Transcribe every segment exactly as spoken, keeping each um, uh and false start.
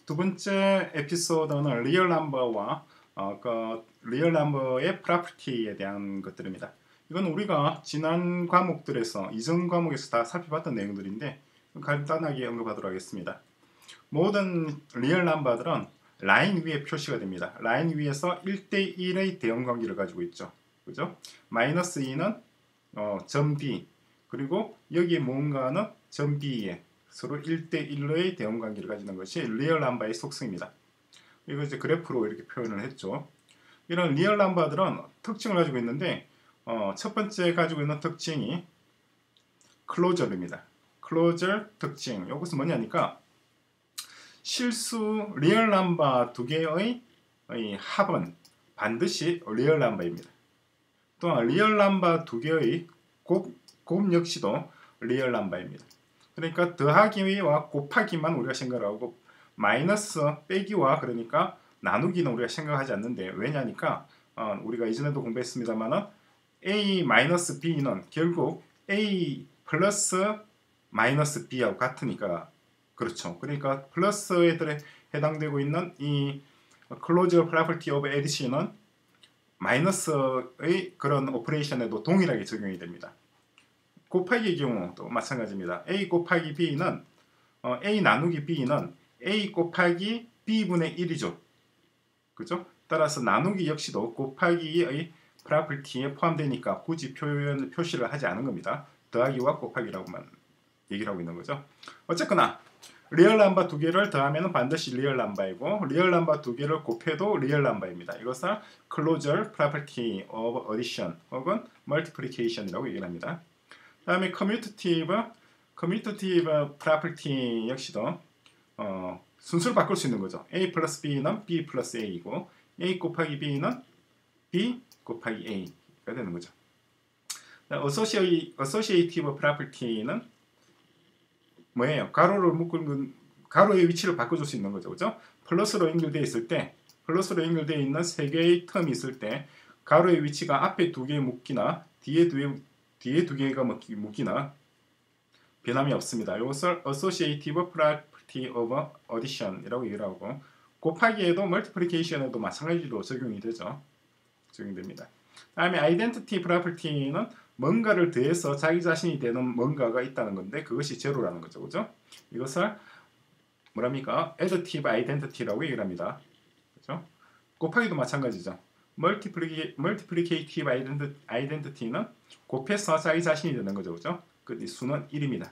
두 번째 에피소드는 리얼 넘버와 어, 그 리얼 넘버의 프로퍼티에 대한 것들입니다. 이건 우리가 지난 과목들에서 이전 과목에서 다 살펴봤던 내용들인데 간단하게 언급하도록 하겠습니다. 모든 리얼 넘버들은 라인 위에 표시가 됩니다. 라인 위에서 일 대 일의 대응 관계를 가지고 있죠. 그죠? 마이너스 이는 어, 점 B, 그리고 여기에 뭔가는 점 B에 서로 일 대 일의 대응 관계를 가지는 것이 리얼 넘버의 속성입니다. 이거 이제 그래프로 이렇게 표현을 했죠. 이런 리얼 넘버들은 특징을 가지고 있는데 어, 첫 번째 가지고 있는 특징이 클로저입니다. 클로저 특징. 이것은 뭐냐니까 실수 리얼 넘버 두 개의 합은 반드시 리얼 넘버입니다. 또한 리얼 넘버 두 개의 곱, 곱 역시도 리얼 넘버입니다. 그러니까 더하기와 곱하기만 우리가 생각하고 마이너스 빼기와 그러니까 나누기는 우리가 생각하지 않는데 왜냐니까 어, 우리가 이전에도 공부했습니다만은 A 마이너스 B는 결국 A 플러스 마이너스 B하고 같으니까 그렇죠. 그러니까 플러스에 해당되고 있는 이 closure property of addition은 마이너스의 그런 오퍼레이션에도 동일하게 적용이 됩니다. 곱하기의 경우도 마찬가지입니다. A 곱하기 B는 어, A 나누기 B는 A 곱하기 B분의 일이죠. 그죠? 따라서 나누기 역시도 곱하기의 프로퍼티에 포함되니까 굳이 표현, 표시를 하지 않은 겁니다. 더하기와 곱하기라고만 얘기를 하고 있는 거죠. 어쨌거나 리얼 넘버 두 개를 더하면 반드시 리얼 넘버이고 리얼 넘버 두 개를 곱해도 리얼 넘버입니다. 이것을 closure property of addition 혹은 multiplication이라고 얘기를 합니다. 다음에 commutative, commutative property 역시도 어, 순서를 바꿀 수 있는 거죠. A 플러스 B는 B 플러스 A이고 A 곱하기 B는 B 곱하기 A가 되는 거죠. associative property는 뭐예요? 가로를 묶은 가로의 위치를 바꿔줄 수 있는 거죠. 그죠? 플러스로 연결되어 있을 때 플러스로 연결되어 있는 세 개의 텀이 있을 때 가로의 위치가 앞에 두 개 묶이나 뒤에 두 개, 뒤에 두 개가 묶이나 변함이 없습니다. 이것을 associative property of addition이라고 얘기를 하고 곱하기에도 multiplication에도 마찬가지로 적용이 되죠. 적용됩니다. 다음에 identity property는 뭔가를 더해서 자기 자신이 되는 뭔가가 있다는 건데 그것이 제로라는 거죠. 그죠? 이것을 뭐랍니까? additive identity라고 얘기를 합니다. 그죠? 곱하기도 마찬가지죠. multiplic, multiplicative identity는 곱해서 자기 자신이 되는 거죠. 그죠? 그 수는 일입니다.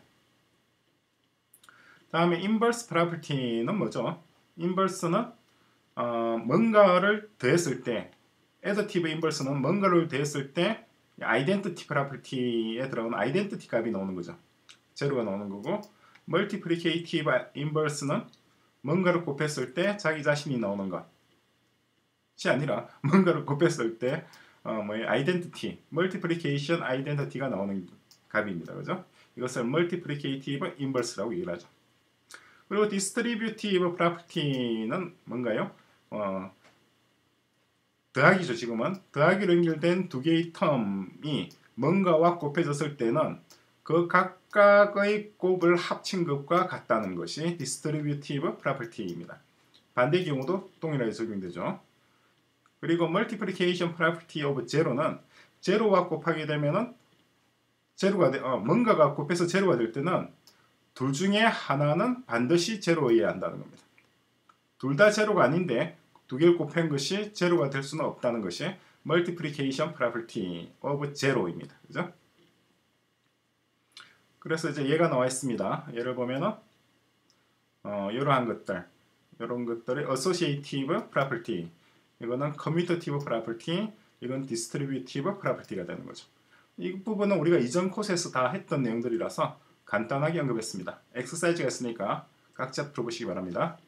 다음에 inverse property는 뭐죠? inverse는 어, 뭔가를 더했을 때 additive inverse는 뭔가를 더했을 때 identity property에 들어가는 identity 값이 나오는 거죠. 제로가 나오는 거고 multiplicative inverse는 뭔가를 곱했을 때 자기 자신이 나오는 것이 아니라 뭔가를 곱했을 때 어, 뭐예요? identity, multiplication identity가 나오는 값입니다. 그죠? 이것을 multiplicative inverse라고 얘기를 하죠. 그리고 distributive property는 뭔가요? 어, 더하기죠. 지금은 더하기로 연결된 두 개의 텀이 뭔가와 곱해졌을 때는 그 각각의 곱을 합친 것과 같다는 것이 distributive property입니다. 반대의 경우도 동일하게 적용되죠. 그리고 multiplication property of zero는 제로와 곱하게 되면은 제로가 되, 어, 뭔가가 곱해서 제로가 될 때는 둘 중에 하나는 반드시 제로여야 한다는 겁니다. 둘 다 제로가 아닌데 두 개를 곱한 것이 제로가 될 수는 없다는 것이 multiplication property of zero입니다. 그죠? 그래서 이제 얘가 나와 있습니다. 얘를 보면은 어, 이러한 것들, 이런 것들의 associative property, 이거는 commutative property, 이건 distributive property가 되는 거죠. 이 부분은 우리가 이전 코스에서 다 했던 내용들이라서 간단하게 언급했습니다. 엑서사이즈가 있으니까 각자 풀어보시기 바랍니다.